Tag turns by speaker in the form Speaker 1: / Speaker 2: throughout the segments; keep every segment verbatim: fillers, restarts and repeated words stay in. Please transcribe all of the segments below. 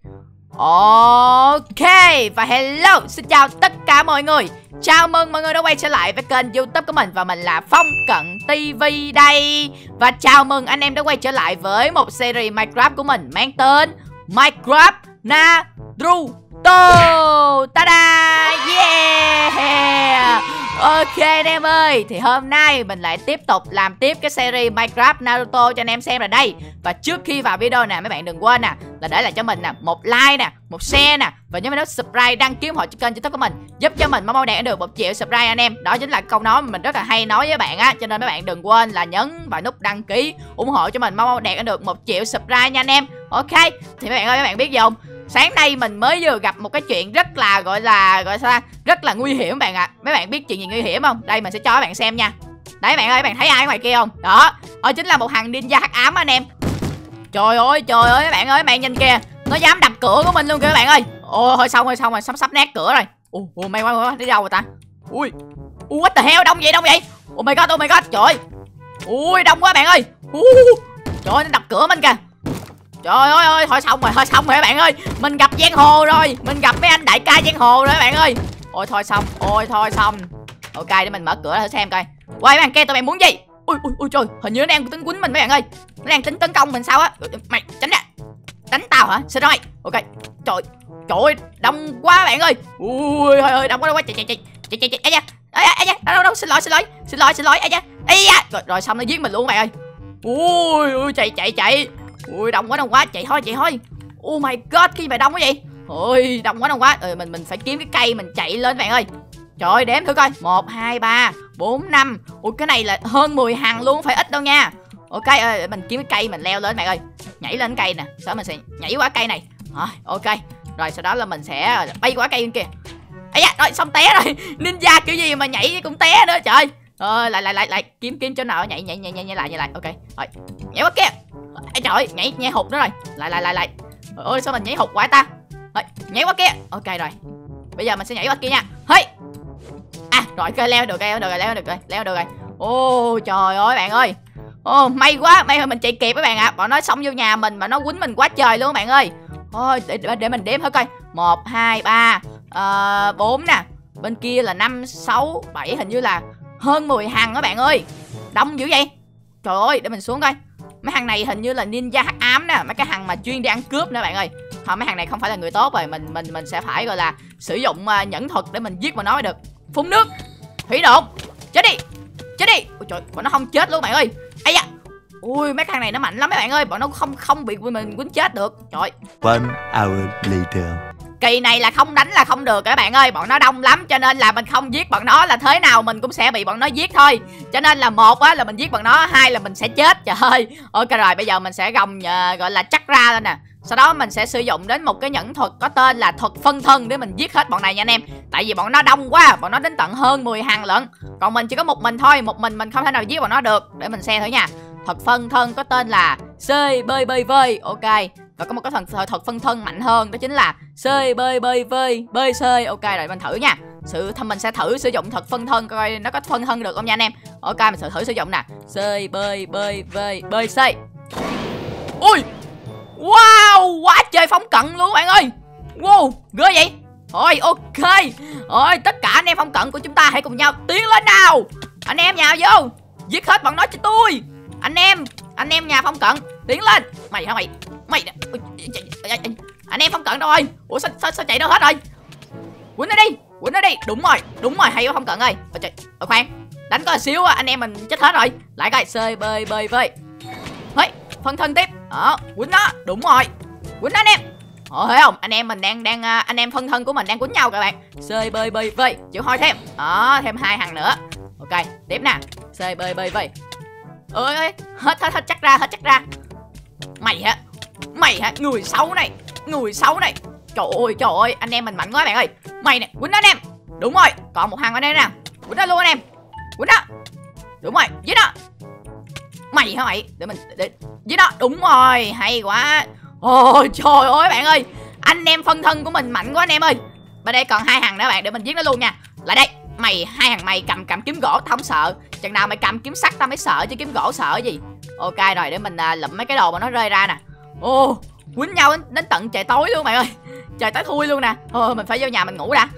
Speaker 1: Ok, và hello, xin chào tất cả mọi người. Chào mừng mọi người đã quay trở lại với kênh YouTube của mình. Và mình là Phongcantv đây. Và chào mừng anh em đã quay trở lại với một series Minecraft của mình mang tên Minecraft Naruto. Ta-da, yeah. Ok anh em ơi, thì hôm nay mình lại tiếp tục làm tiếp cái series Minecraft Naruto cho anh em xem rồi đây. Và trước khi vào video nè, mấy bạn đừng quên nè là để lại cho mình nè một like nè, một share nè, và nhớ nút subscribe, đăng ký ủng hộ cho kênh YouTube của mình, giúp cho mình mau mau đạt được một triệu subscribe anh em. Đó chính là câu nói mà mình rất là hay nói với bạn á, cho nên mấy bạn đừng quên là nhấn vào nút đăng ký ủng hộ cho mình mau mau đạt được một triệu subscribe nha anh em. Ok, thì mấy bạn ơi, mấy bạn biết gì không? Sáng nay mình mới vừa gặp một cái chuyện rất là gọi là gọi sao rất là nguy hiểm bạn ạ. À. Mấy bạn biết chuyện gì nguy hiểm không? Đây mình sẽ cho các bạn xem nha. Đấy bạn ơi, bạn thấy ai ngoài kia không? Đó, đó chính là một thằng ninja hắc ám anh em. Trời ơi, trời ơi các bạn ơi, bạn nhìn kìa, nó dám đập cửa của mình luôn kìa các bạn ơi. Ôi thôi xong rồi, xong rồi, sắp sắp nát cửa rồi. Ủa, ủa may quá, đi đâu rồi ta? Ui. Ui what the hell, đông vậy, đông vậy? Oh my god, oh my god, trời ơi. Ui đông quá bạn ơi. Uh, trời ơi, nó đập cửa mình kìa. Trời ơi ơi, thôi xong rồi, thôi xong rồi các bạn ơi. Mình gặp giang hồ rồi, mình gặp mấy anh đại ca giang hồ rồi các bạn ơi. Ôi thôi xong, ôi thôi xong. Ok, để mình mở cửa ra thử xem coi. Quay bạn kia, tụi bạn muốn gì? Ui ui ui trời, hình như nó đang tính quýnh mình mấy bạn ơi. Nó đang tính tấn công mình sao á. Mày tránh ra. Đánh tao hả? Xin rồi. Ok. Trời, trời ơi, đông quá bạn ơi. Ui ơi ơi, đông quá đông quá. Chạy chạy chạy. Chạy chạy chạy. Ai da. Ai da, đâu đâu, xin lỗi, xin lỗi. Xin lỗi, xin lỗi. Ai da. Ai da. Rồi rồi xong nó giết mình luôn các bạn ơi. Ui ui chạy chạy chạy. Ui đông quá đông quá, chạy thôi chạy thôi. Oh my god, khi mà đông quá vậy. Ôi đông quá đông quá. Ừ, mình mình phải kiếm cái cây mình chạy lên bạn ơi. Trời ơi, đếm thử coi. Một, hai, ba, bốn, năm. Ui cái này là hơn mười hàng luôn, phải ít đâu nha. Ok ơi, mình kiếm cái cây mình leo lên bạn ơi. Nhảy lên cây nè, sau đó mình sẽ nhảy qua cây này. Rồi, ok. Rồi sau đó là mình sẽ bay qua cây bên kia. Ây da, rồi xong té rồi. Ninja kiểu gì mà nhảy cũng té nữa trời. Rồi lại lại lại lại kiếm kiếm chỗ nào nhảy nhảy nhảy nhảy, nhảy lại nhảy lại. Ok. Rồi, nhảy qua kia. Ây trời ơi, nhảy nhảy hụt nữa rồi. Lại lại lại lại. Trời ơi sao mình nhảy hụt quá ta. Rồi, nhảy qua kia. Ok rồi. Bây giờ mình sẽ nhảy qua kia nha. Hey. À, rồi cây leo được, leo được rồi, leo được rồi, leo được rồi. Ô trời ơi bạn ơi. Ô may quá, may mà mình chạy kịp các bạn ạ. À. Bọn nó xông vô nhà mình mà nó quýnh mình quá trời luôn bạn ơi. Thôi để, để, để mình đếm thử coi. Một, hai, ba, bốn nè. Bên kia là năm, sáu, bảy, hình như là hơn mười hàng đó bạn ơi. Đông dữ vậy. Trời ơi, để mình xuống coi. Mấy thằng này hình như là ninja hắc ám nè, mấy cái thằng mà chuyên đi ăn cướp nữa bạn ơi. Thôi mấy thằng này không phải là người tốt rồi, mình mình mình sẽ phải gọi là sử dụng uh, nhẫn thuật để mình giết bọn nó mới được. Phun nước, thủy độn, chết đi, chết đi. Ôi trời, bọn nó không chết luôn bạn ơi. Ây da. Ui mấy thằng này nó mạnh lắm mấy bạn ơi, bọn nó không không bị mình quýnh chết được. Trời.
Speaker 2: One hour later.
Speaker 1: Kỳ này là không đánh là không được các bạn ơi, bọn nó đông lắm cho nên là mình không giết bọn nó là thế nào mình cũng sẽ bị bọn nó giết thôi. Cho nên là một á là mình giết bọn nó, hai là mình sẽ chết. Trời ơi. Ok rồi, bây giờ mình sẽ gồng uh, gọi là chắc ra lên nè. Sau đó mình sẽ sử dụng đến một cái nhẫn thuật có tên là thuật phân thân để mình giết hết bọn này nha anh em. Tại vì bọn nó đông quá, bọn nó đến tận hơn mười hàng lận. Còn mình chỉ có một mình thôi, một mình mình không thể nào giết bọn nó được. Để mình xem thử nha. Thuật phân thân có tên là xơi bơi bơi vơi. Ok. Và có một cái thần thuật phân thân mạnh hơn, đó chính là xơi bơi bơi vơi bơi xơi. Ok rồi mình thử nha. Sự thầm mình sẽ thử sử dụng thuật phân thân coi nó có phân thân được không nha anh em. Ok mình sẽ thử sử dụng nè. Xơi bơi bơi vơi bơi xơi. Ui. Wow, quá trời phóng cận luôn bạn ơi. Wow, ghê vậy. Rồi ok. Rồi tất cả anh em phóng cận của chúng ta hãy cùng nhau tiến lên nào. Anh em nhào vô, giết hết bọn nó cho tôi. Anh em, anh em nhà phóng cận, tiến lên. Mày hả mày? Mày anh em phóng cận đâu rồi? Ủa sao, sao, sao chạy đâu hết rồi? Quýnh nó đi, quýnh nó đi. Đúng rồi, đúng rồi, hay quá phóng cận ơi. Ôi trời, ôi khoan, đánh có một xíu anh em mình chết hết rồi. Lại coi, xơi bơi bơi vơi. Hey, phân thân tiếp. Đó, quýnh nó, đúng rồi. Quýnh nó anh em. Ồ thấy không? Anh em mình đang đang anh em phân thân của mình đang quýnh nhau các bạn. Xơi bơi bơi vơi, chịu thôi thêm. Đó, thêm hai thằng nữa. Ok, tiếp nè. Xơi bơi bơi vơi. Ơi ơi, hết hết hết chắc ra, hết chắc ra. Mày hả? Mày hả? Người xấu này, người xấu này. Trời ơi, trời ơi, anh em mình mạnh quá bạn ơi. Mày nè, quýnh nó anh em. Đúng rồi, còn một thằng ở đây nè. Quýnh nó luôn anh em. Quýnh nó. Đúng rồi, giết nó. Mày hả mày? Để mình để giết nó. Đúng rồi, hay quá. Ôi trời ơi bạn ơi, anh em phân thân của mình mạnh quá anh em ơi. Bên đây còn hai thằng nữa bạn, để mình giết nó luôn nha. Lại đây. Mày, hai thằng mày cầm cầm kiếm gỗ tao không sợ. Chừng nào mày cầm kiếm sắt tao mới sợ chứ kiếm gỗ sợ gì. Ok rồi, để mình uh, lụm mấy cái đồ mà nó rơi ra nè. Ô, quýnh nhau đến, đến tận trời tối luôn bạn ơi. Trời tối thui luôn nè. Thôi mình phải vô nhà mình ngủ đã.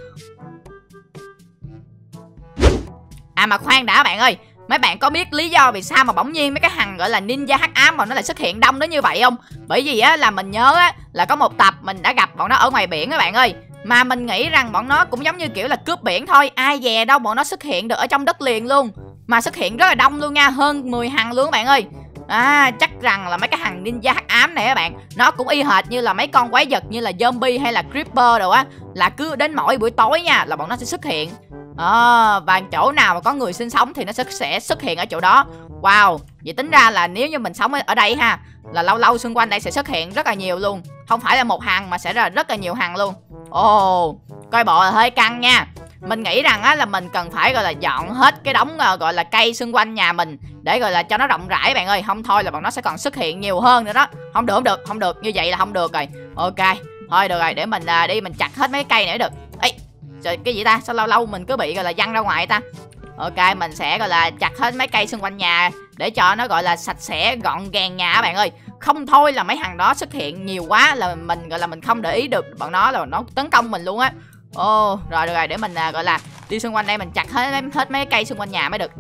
Speaker 1: À mà khoan đã bạn ơi, mấy bạn có biết lý do vì sao mà bỗng nhiên mấy cái thằng gọi là ninja hắc ám mà nó lại xuất hiện đông đến như vậy không? Bởi vì á là mình nhớ á là có một tập mình đã gặp bọn nó ở ngoài biển các bạn ơi. Mà mình nghĩ rằng bọn nó cũng giống như kiểu là cướp biển thôi. Ai dè đâu bọn nó xuất hiện được ở trong đất liền luôn. Mà xuất hiện rất là đông luôn nha, hơn mười thằng luôn các bạn ơi. À chắc rằng là mấy cái thằng ninja hắc ám này các bạn, nó cũng y hệt như là mấy con quái vật như là zombie hay là creeper đồ á, là cứ đến mỗi buổi tối nha là bọn nó sẽ xuất hiện. À, và chỗ nào mà có người sinh sống thì nó sẽ, sẽ xuất hiện ở chỗ đó. Wow, vậy tính ra là nếu như mình sống ở đây ha, là lâu lâu xung quanh đây sẽ xuất hiện rất là nhiều luôn. Không phải là một hàng mà sẽ là rất là nhiều hàng luôn. Ồ, oh, coi bộ là hơi căng nha. Mình nghĩ rằng á là mình cần phải gọi là dọn hết cái đống uh, gọi là cây xung quanh nhà mình để gọi là cho nó rộng rãi bạn ơi. Không thôi là bọn nó sẽ còn xuất hiện nhiều hơn nữa đó. Không được, không được, không được, như vậy là không được rồi. Ok, thôi được rồi, để mình uh, đi mình chặt hết mấy cây này được. Ê, trời, cái gì ta? Sao lâu lâu mình cứ bị gọi là văng ra ngoài ta? Ok, mình sẽ gọi là chặt hết mấy cây xung quanh nhà để cho nó gọi là sạch sẽ gọn gàng nhà các bạn ơi. Không thôi là mấy thằng đó xuất hiện nhiều quá là mình gọi là mình không để ý được bọn nó là nó tấn công mình luôn á. Ồ, oh, rồi được rồi, để mình à, gọi là đi xung quanh đây mình chặt hết hết mấy cây xung quanh nhà mới được.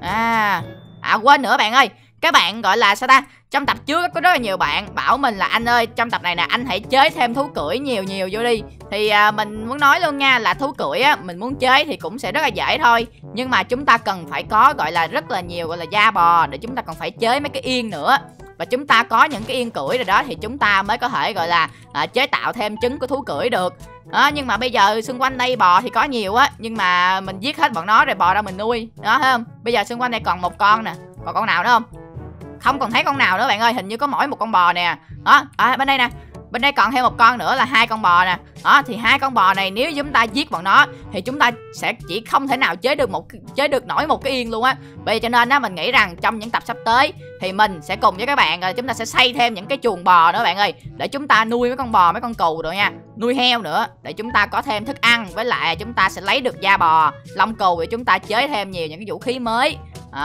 Speaker 1: À, à quên nữa bạn ơi. Các bạn gọi là sao ta? Trong tập trước có rất là nhiều bạn bảo mình là anh ơi, trong tập này nè anh hãy chế thêm thú cưỡi nhiều nhiều vô đi. Thì à, mình muốn nói luôn nha là thú cưỡi á, mình muốn chế thì cũng sẽ rất là dễ thôi. Nhưng mà chúng ta cần phải có gọi là rất là nhiều gọi là da bò để chúng ta còn phải chế mấy cái yên nữa. Và chúng ta có những cái yên cưỡi rồi đó thì chúng ta mới có thể gọi là à, chế tạo thêm trứng của thú cưỡi được. Đó, nhưng mà bây giờ xung quanh đây bò thì có nhiều á, nhưng mà mình giết hết bọn nó rồi bò ra mình nuôi. Đó thấy không? Bây giờ xung quanh đây còn một con nè. Còn con nào nữa không? Không còn thấy con nào nữa bạn ơi, hình như có mỗi một con bò nè. Đó, à, bên đây nè. Bên đây còn thêm một con nữa là hai con bò nè. Đó, thì hai con bò này nếu chúng ta giết bọn nó thì chúng ta sẽ chỉ không thể nào chế được một chế được nổi một cái yên luôn á. Vậy cho nên á mình nghĩ rằng trong những tập sắp tới thì mình sẽ cùng với các bạn rồi chúng ta sẽ xây thêm những cái chuồng bò nữa bạn ơi, để chúng ta nuôi mấy con bò, mấy con cừu rồi nha, nuôi heo nữa để chúng ta có thêm thức ăn, với lại chúng ta sẽ lấy được da bò, lông cừu để chúng ta chế thêm nhiều những cái vũ khí mới.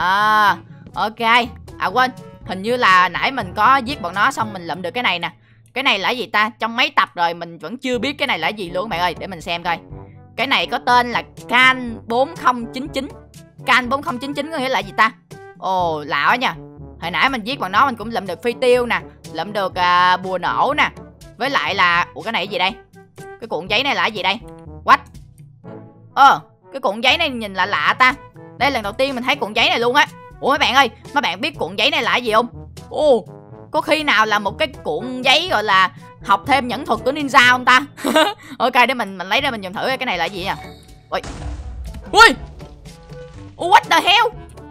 Speaker 1: À, ok. À quên, hình như là nãy mình có giết bọn nó xong mình lượm được cái này nè. Cái này là gì ta? Trong mấy tập rồi mình vẫn chưa biết cái này là gì luôn bạn ơi. Để mình xem coi. Cái này có tên là can bốn không chín chín. Can bốn không chín chín có nghĩa là gì ta? Ồ, lạ quá nha. Hồi nãy mình giết bọn nó mình cũng lượm được phi tiêu nè, lượm được à, bùa nổ nè. Với lại là... Ủa cái này là gì đây? Cái cuộn giấy này là gì đây? What? Ờ, cái cuộn giấy này nhìn lạ lạ ta. Đây là lần đầu tiên mình thấy cuộn giấy này luôn á. Ủa mấy bạn ơi, mấy bạn biết cuộn giấy này là gì không? Ồ, có khi nào là một cái cuộn giấy gọi là học thêm nhẫn thuật của ninja không ta? Ok, để mình mình lấy ra mình dùng thử cái này là gì nha. Ui. Ui. What the hell?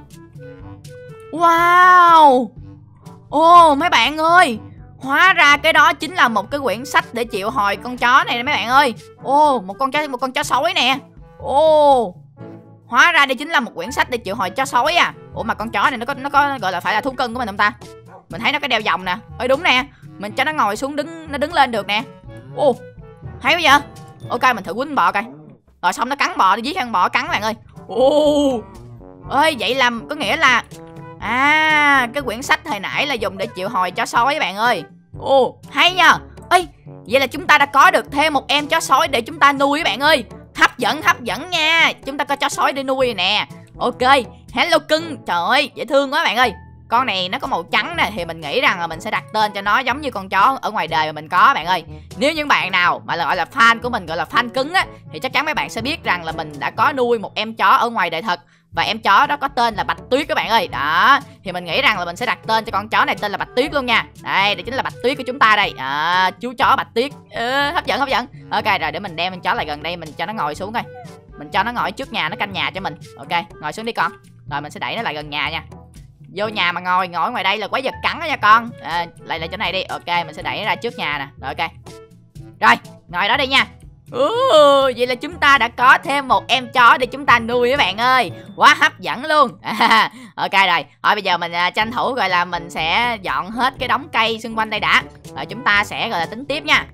Speaker 1: Wow. Ồ oh, mấy bạn ơi, hóa ra cái đó chính là một cái quyển sách để triệu hồi con chó này mấy bạn ơi. Ồ, oh, một con chó một con chó sói nè. Ồ. Oh. Hóa ra đây chính là một quyển sách để triệu hồi chó sói à. Ủa mà con chó này nó có nó có gọi là phải là thú cưng của mình không ta? Mình thấy nó có đeo vòng nè. Ơi đúng nè. Mình cho nó ngồi xuống đứng nó đứng lên được nè. Ồ, hay quá vậy. Ok, mình thử quýnh bò coi. Rồi xong nó cắn bò, nó giết ăn bò cắn bạn ơi. Ồ. Ơi vậy là có nghĩa là à, cái quyển sách hồi nãy là dùng để triệu hồi chó sói các bạn ơi. Ồ, hay nha. Ê, vậy là chúng ta đã có được thêm một em chó sói để chúng ta nuôi các bạn ơi. Hấp dẫn, hấp dẫn nha. Chúng ta có chó sói để nuôi nè. Ok, hello cưng. Trời ơi, dễ thương quá bạn ơi. Con này nó có màu trắng nè, thì mình nghĩ rằng là mình sẽ đặt tên cho nó giống như con chó ở ngoài đời mà mình có bạn ơi. Nếu những bạn nào mà là gọi là fan của mình, gọi là fan cứng á, thì chắc chắn mấy bạn sẽ biết rằng là mình đã có nuôi một em chó ở ngoài đời thật. Và em chó đó có tên là Bạch Tuyết các bạn ơi. Đó, thì mình nghĩ rằng là mình sẽ đặt tên cho con chó này tên là Bạch Tuyết luôn nha. Đây, đây chính là Bạch Tuyết của chúng ta đây. À, chú chó Bạch Tuyết. Ừ, hấp dẫn, hấp dẫn. Ok, rồi để mình đem con chó lại gần đây, mình cho nó ngồi xuống coi. Mình cho nó ngồi trước nhà, nó canh nhà cho mình. Ok, ngồi xuống đi con. Rồi mình sẽ đẩy nó lại gần nhà nha. Vô nhà mà ngồi, ngồi ngoài đây là quái vật cắn đó nha con. À, lại lại chỗ này đi. Ok, mình sẽ đẩy nó ra trước nhà nè. Rồi ok. Rồi, ngồi đó đi nha. Ừ, vậy là chúng ta đã có thêm một em chó để chúng ta nuôi các bạn ơi. Quá hấp dẫn luôn. À, ok rồi. Thôi bây giờ mình à, tranh thủ gọi là mình sẽ dọn hết cái đống cây xung quanh đây đã. Rồi chúng ta sẽ gọi là tính tiếp nha.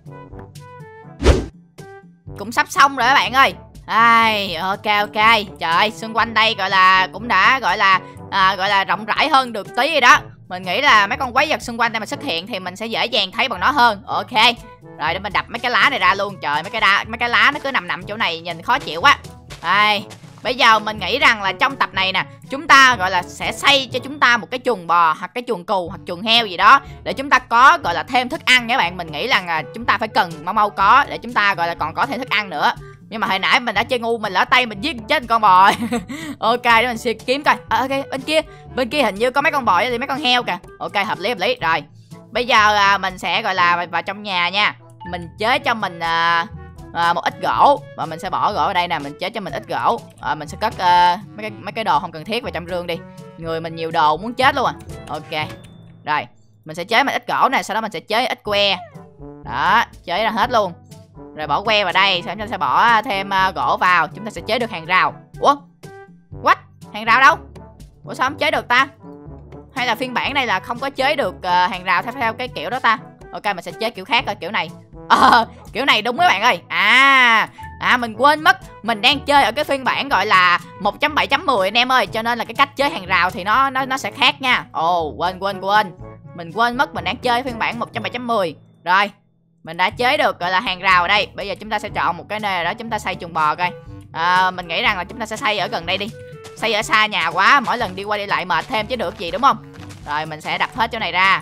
Speaker 1: Cũng sắp xong rồi các bạn ơi. Ai, ok ok. Trời ơi, xung quanh đây gọi là cũng đã gọi là à, gọi là rộng rãi hơn được tí rồi đó. Mình nghĩ là mấy con quái vật xung quanh đây mà xuất hiện thì mình sẽ dễ dàng thấy bằng nó hơn. Ok. Rồi để mình đập mấy cái lá này ra luôn. Trời, mấy cái đá, mấy cái lá nó cứ nằm nằm chỗ này nhìn khó chịu quá. Đây. Bây giờ mình nghĩ rằng là trong tập này nè, chúng ta gọi là sẽ xây cho chúng ta một cái chuồng bò hoặc cái chuồng cừu hoặc chuồng heo gì đó để chúng ta có gọi là thêm thức ăn nha các bạn. Mình nghĩ rằng là chúng ta phải cần mau mau có để chúng ta gọi là còn có thêm thức ăn nữa. Nhưng mà hồi nãy mình đã chơi ngu, mình lỡ tay mình giết chết con bò. Ok, để mình suy kiếm coi. À, ok, bên kia, bên kia hình như có mấy con bò thì mấy con heo kìa. Ok, hợp lý hợp lý. Rồi. Bây giờ à, mình sẽ gọi là vào trong nhà nha. Mình chế cho mình à, à, một ít gỗ và mình sẽ bỏ gỗ ở đây nè, mình chế cho mình ít gỗ. À, mình sẽ cất à, mấy cái mấy cái đồ không cần thiết vào trong rương đi. Người mình nhiều đồ muốn chết luôn à. Ok. Rồi, mình sẽ chế mình ít gỗ nè, sau đó mình sẽ chế ít que. Đó, chế ra hết luôn. Rồi bỏ que vào đây, sau đó chúng ta sẽ bỏ thêm uh, gỗ vào, chúng ta sẽ chế được hàng rào. Ủa? What? Hàng rào đâu? Ủa sao không chế được ta? Hay là phiên bản này là không có chế được uh, hàng rào theo theo cái kiểu đó ta? Ok, mình sẽ chế kiểu khác rồi, kiểu này. Ờ, uh, kiểu này đúng mấy bạn ơi. À, à mình quên mất, mình đang chơi ở cái phiên bản gọi là một chấm bảy chấm mười anh em ơi, cho nên là cái cách chế hàng rào thì nó nó nó sẽ khác nha. Ồ, oh, quên quên quên. Mình quên mất mình đang chơi phiên bản một chấm bảy chấm mười. Rồi. Mình đã chế được gọi là hàng rào ở đây. Bây giờ chúng ta sẽ chọn một cái nơi đó chúng ta xây chuồng bò coi. À, mình nghĩ rằng là chúng ta sẽ xây ở gần đây đi. Xây ở xa nhà quá, mỗi lần đi qua đi lại mệt thêm chứ được gì đúng không? Rồi mình sẽ đập hết chỗ này ra.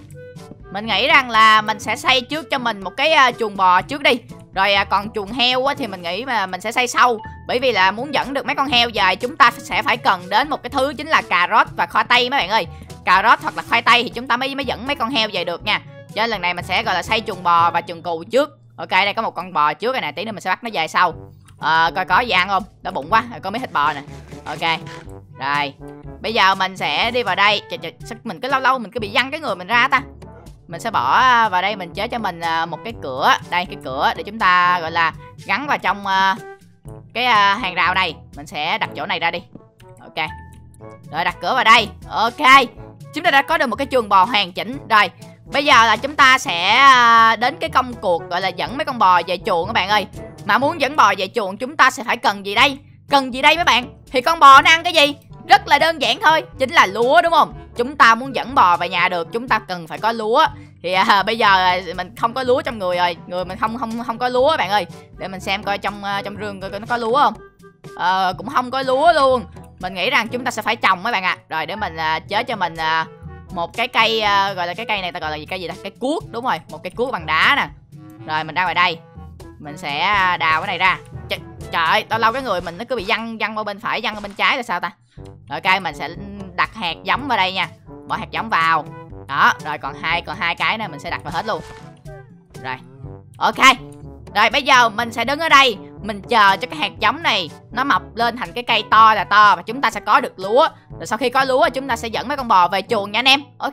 Speaker 1: Mình nghĩ rằng là mình sẽ xây trước cho mình một cái uh, chuồng bò trước đi. Rồi uh, còn chuồng heo á, thì mình nghĩ mà mình sẽ xây sau. Bởi vì là muốn dẫn được mấy con heo về chúng ta sẽ phải cần đến một cái thứ chính là cà rốt và khoai tây mấy bạn ơi. Cà rốt hoặc là khoai tây thì chúng ta mới mới dẫn mấy con heo về được nha. Cho nên lần này mình sẽ gọi là xây chuồng bò và chuồng cừu trước. Ok, đây có một con bò trước rồi nè, tí nữa mình sẽ bắt nó về sau. À, coi có gì ăn không, đói bụng quá, có mấy thịt bò nè. Ok, rồi bây giờ mình sẽ đi vào đây. Trời, trời, sao mình cứ lâu lâu mình cứ bị văng cái người mình ra ta. Mình sẽ bỏ vào đây, mình chế cho mình một cái cửa. Đây, cái cửa để chúng ta gọi là gắn vào trong cái hàng rào này. Mình sẽ đặt chỗ này ra đi. Ok, rồi đặt cửa vào đây. Ok, chúng ta đã có được một cái chuồng bò hoàn chỉnh. Rồi bây giờ là chúng ta sẽ đến cái công cuộc gọi là dẫn mấy con bò về chuồng các bạn ơi. Mà muốn dẫn bò về chuồng chúng ta sẽ phải cần gì đây? Cần gì đây mấy bạn? Thì con bò nó ăn cái gì? Rất là đơn giản thôi, chính là lúa đúng không? Chúng ta muốn dẫn bò về nhà được chúng ta cần phải có lúa. Thì à, bây giờ mình không có lúa trong người rồi, người mình không không không có lúa các bạn ơi. Để mình xem coi trong trong rương coi nó có lúa không. À, cũng không có lúa luôn. Mình nghĩ rằng chúng ta sẽ phải trồng mấy bạn ạ. À. Rồi để mình à, chế cho mình à, một cái cây uh, gọi là cái cây này ta gọi là gì, cây gì ta, cái cuốc, đúng rồi, một cái cuốc bằng đá nè. Rồi mình ra ngoài đây, mình sẽ đào cái này ra. Ch trời ơi, lâu lâu cái người mình nó cứ bị văng văng qua bên phải, văng qua bên trái là sao ta. Rồi ok, mình sẽ đặt hạt giống vào đây nha, bỏ hạt giống vào đó. Rồi còn hai còn hai cái này mình sẽ đặt vào hết luôn. Rồi ok, rồi bây giờ mình sẽ đứng ở đây, mình chờ cho cái hạt giống này nó mọc lên thành cái cây to là to và chúng ta sẽ có được lúa. Rồi sau khi có lúa chúng ta sẽ dẫn mấy con bò về chuồng nha anh em. Ok.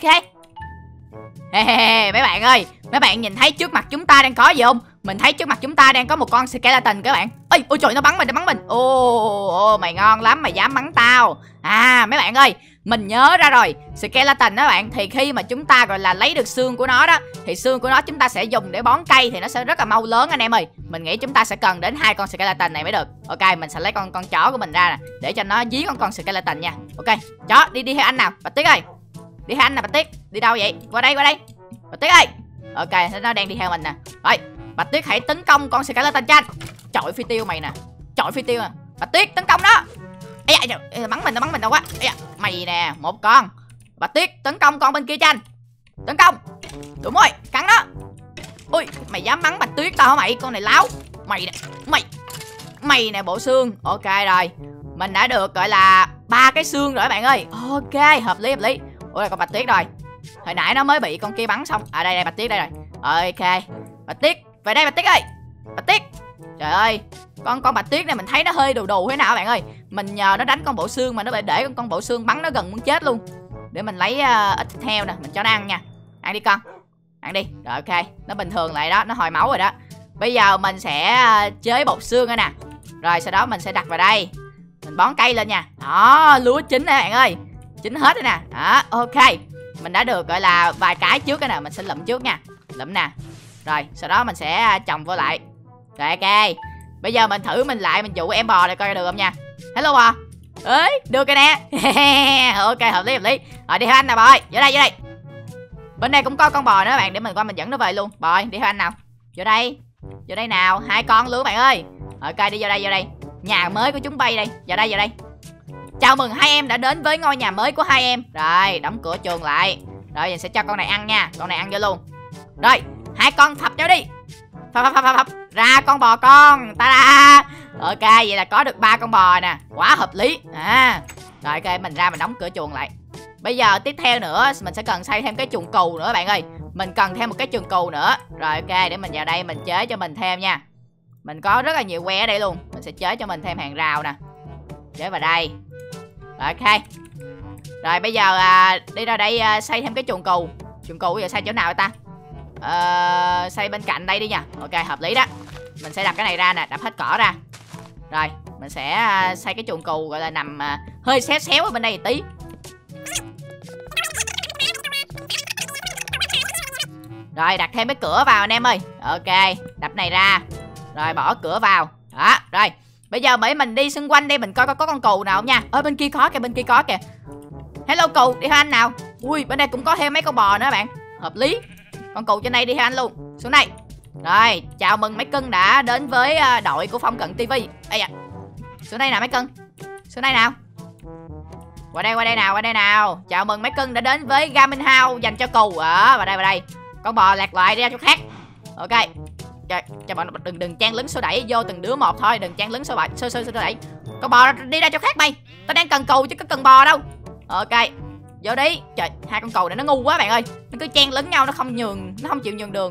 Speaker 1: Hey, hey, hey, mấy bạn ơi, mấy bạn nhìn thấy trước mặt chúng ta đang có gì không? Mình thấy trước mặt chúng ta đang có một con skeleton các bạn. Ôi, ôi trời, nó bắn mình, nó bắn mình. Ô, ô, mày ngon lắm, mày dám bắn tao. À, mấy bạn ơi, mình nhớ ra rồi. Skeleton đó bạn, thì khi mà chúng ta gọi là lấy được xương của nó đó, thì xương của nó chúng ta sẽ dùng để bón cây thì nó sẽ rất là mau lớn anh em ơi. Mình nghĩ chúng ta sẽ cần đến hai con skeleton này mới được. Ok, mình sẽ lấy con con chó của mình ra nè, để cho nó dí con con skeleton nha. Ok, chó đi đi theo anh nào, Bạch Tuyết ơi. Đi theo anh nè Bạch Tuyết. Đi đâu vậy? Qua đây, qua đây. Bạch Tuyết ơi. Ok, nó đang đi theo mình nè. Rồi, Bạch Tuyết hãy tấn công con skeleton cho anh. Chọi phi tiêu mày nè. Chọi phi tiêu nè. Bạch Tuyết tấn công nó. Ê da, bắn mình, nó bắn mình đâu quá. Ê da, mày nè, một con. Bạch Tuyết tấn công con bên kia cho anh. Tấn công. Đúng rồi, cắn nó. Ui, mày dám bắn Bạch Tuyết tao hả mày? Con này láo. Mày nè, mày. Mày nè bộ xương. Ok rồi. Mình đã được gọi là ba cái xương rồi các bạn ơi. Ok, hợp lý hợp lý. Ủa là con Bạch Tuyết rồi. Hồi nãy nó mới bị con kia bắn xong. À đây đây Bạch Tuyết đây rồi. Ok. Bạch Tuyết, về đây Bạch Tuyết ơi. Bạch Tuyết. Trời ơi, con con Bạch Tuyết này mình thấy nó hơi đù đù thế nào các bạn ơi. Mình nhờ nó đánh con bộ xương mà nó bị để con con bộ xương bắn nó gần muốn chết luôn. Để mình lấy uh, ít thịt heo nè, mình cho nó ăn nha. Ăn đi con. Ăn đi. Rồi ok, nó bình thường lại đó, nó hồi máu rồi đó. Bây giờ mình sẽ uh, chế bột xương đây nè. Rồi sau đó mình sẽ đặt vào đây. Mình bón cây lên nha. Đó, lúa chín nè bạn ơi. Chín hết rồi nè. Đó, ok. Mình đã được gọi là vài cái trước cái nè, mình sẽ lụm trước nha. Lụm nè. Rồi, sau đó mình sẽ trồng vô lại. Rồi ok. Bây giờ mình thử mình lại mình dụ em bò này coi được không nha. Hello bò. Ấy, được rồi nè. Ok, hợp lý hợp lý. Rồi đi theo anh nào bò ơi, vô đây vô đây. Bên đây cũng có con bò nữa bạn, để mình qua mình dẫn nó về luôn. Bò ơi, đi theo anh nào. Vô đây. Vô đây nào, hai con luôn bạn ơi. Ok, đi vô đây vô đây. Nhà mới của chúng bay đây. Vào đây vào đây. Chào mừng hai em đã đến với ngôi nhà mới của hai em. Rồi, đóng cửa chuồng lại. Rồi, mình sẽ cho con này ăn nha. Con này ăn vô luôn. Rồi, hai con phập nhau đi. Phập phập phập phập. Ra con bò con. Ta-da. Ok, vậy là có được ba con bò nè. Quá hợp lý. À. Rồi, ok, mình ra mình đóng cửa chuồng lại. Bây giờ tiếp theo nữa mình sẽ cần xây thêm cái chuồng cừu nữa bạn ơi. Mình cần thêm một cái chuồng cừu nữa. Rồi ok, để mình vào đây mình chế cho mình thêm nha. Mình có rất là nhiều que ở đây luôn. Mình sẽ chế cho mình thêm hàng rào nè. Chế vào đây. Rồi ok. Rồi bây giờ à, đi ra đây à, xây thêm cái chuồng cừu. Chuồng cừu giờ xây chỗ nào ta? À, xây bên cạnh đây đi nha. Ok, hợp lý đó. Mình sẽ đặt cái này ra nè, đập hết cỏ ra. Rồi, mình sẽ à, xây cái chuồng cừu gọi là nằm à, hơi xéo xéo ở bên đây một tí. Rồi đặt thêm cái cửa vào anh em ơi. Ok, đập này ra. Rồi bỏ cửa vào. Đó, rồi. Bây giờ mấy mình đi xung quanh đây mình coi có, có con cừu nào không nha. Ở bên kia có kìa, bên kia có kìa. Hello cừu, đi theo anh nào. Ui, bên đây cũng có thêm mấy con bò nữa bạn. Hợp lý. Con cừu trên đây đi theo anh luôn. Xuống đây. Rồi, chào mừng mấy cưng đã đến với đội của Phongcantv. Ây da. Xuống đây nào mấy cưng. Xuống đây nào. Qua đây, qua đây nào, qua đây nào. Chào mừng mấy cưng đã đến với gaming house dành cho cừu. Ở vào đây, vào đây. Con bò lạc loại đi ra chỗ khác. Ok. Cho, cho bọn đừng đừng chen lấn xô đẩy vô từng đứa một thôi, đừng chen lấn xô đẩy, xô xô xô đẩy. Con bò đi ra chỗ khác mày. Tao đang cần cừu chứ có cần bò đâu. Ok. Vô đi. Trời, hai con cừu này nó ngu quá bạn ơi. Nó cứ chen lấn nhau, nó không nhường, nó không chịu nhường đường.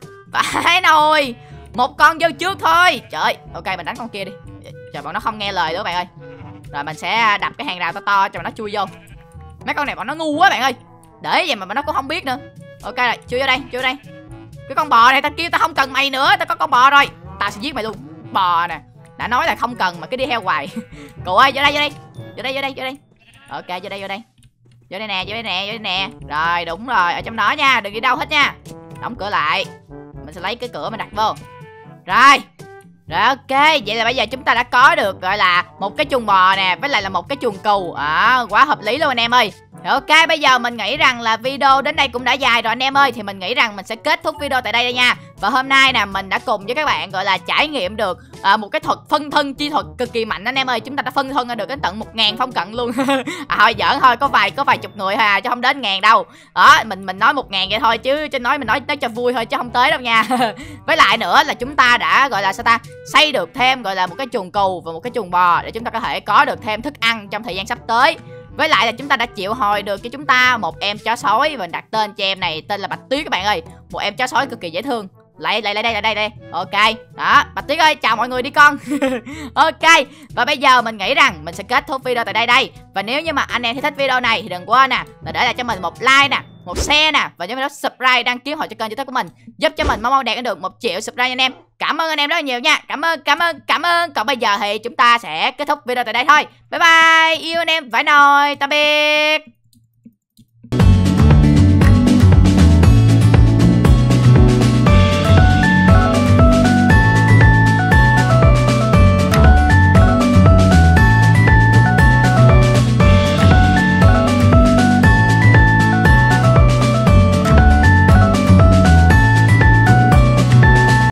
Speaker 1: Phải nồi. Một con vô trước thôi. Trời. Ok, mình đánh con kia đi. Trời, bọn nó không nghe lời nữa bạn ơi. Rồi mình sẽ đập cái hàng rào to to cho nó chui vô. Mấy con này bọn nó ngu quá bạn ơi. Để vậy mà bọn nó cũng không biết nữa. Ok rồi, chui vô đây, chui vô đây. Cái con bò này tao kêu tao không cần mày nữa, tao có con bò rồi. Tao sẽ giết mày luôn. Bò nè. Đã nói là không cần mà cứ đi theo hoài. Cậu ơi, vô đây, vô đây. Vô đây, vô đây, vô đây. Ok, vô đây, vô đây. Vô đây nè, vô đây nè, vô đây nè. Rồi, đúng rồi, ở trong đó nha, đừng đi đâu hết nha. Đóng cửa lại. Mình sẽ lấy cái cửa mình đặt vô. Rồi. Rồi ok, vậy là bây giờ chúng ta đã có được gọi là một cái chuồng bò nè, với lại là một cái chuồng cừu. À, quá hợp lý luôn anh em ơi. Ok, bây giờ mình nghĩ rằng là video đến đây cũng đã dài rồi anh em ơi. Thì mình nghĩ rằng mình sẽ kết thúc video tại đây đây nha. Và hôm nay nè, mình đã cùng với các bạn gọi là trải nghiệm được à, một cái thuật phân thân chi thuật cực kỳ mạnh anh em ơi. Chúng ta đã phân thân ra được đến tận một ngàn phong cận luôn. À thôi giỡn thôi, có vài có vài chục người thôi à, chứ không đến ngàn đâu. Đó, mình mình nói một ngàn vậy thôi chứ chứ nói mình nói nói cho vui thôi chứ không tới đâu nha. Với lại nữa là chúng ta đã gọi là sao ta, xây được thêm gọi là một cái chuồng cừu và một cái chuồng bò để chúng ta có thể có được thêm thức ăn trong thời gian sắp tới. Với lại là chúng ta đã triệu hồi được cho chúng ta một em chó sói. Mình đặt tên cho em này tên là Bạch Tuyết các bạn ơi. Một em chó sói cực kỳ dễ thương. Lại lại lại đây lại đây đây. Ok. Đó, Bạch Tuyết ơi, chào mọi người đi con. Ok. Và bây giờ mình nghĩ rằng mình sẽ kết thúc video tại đây đây. Và nếu như mà anh em thấy thích video này thì đừng quên nè là để lại cho mình một like nè, một share nè, và nhớ mình subscribe, đăng ký hội cho kênh YouTube của mình, giúp cho mình mau mau đạt đến được một triệu subscribe anh em. Cảm ơn anh em rất là nhiều nha. Cảm ơn, cảm ơn, cảm ơn. Còn bây giờ thì chúng ta sẽ kết thúc video tại đây thôi. Bye bye. Yêu anh em vãi nồi. Tạm biệt.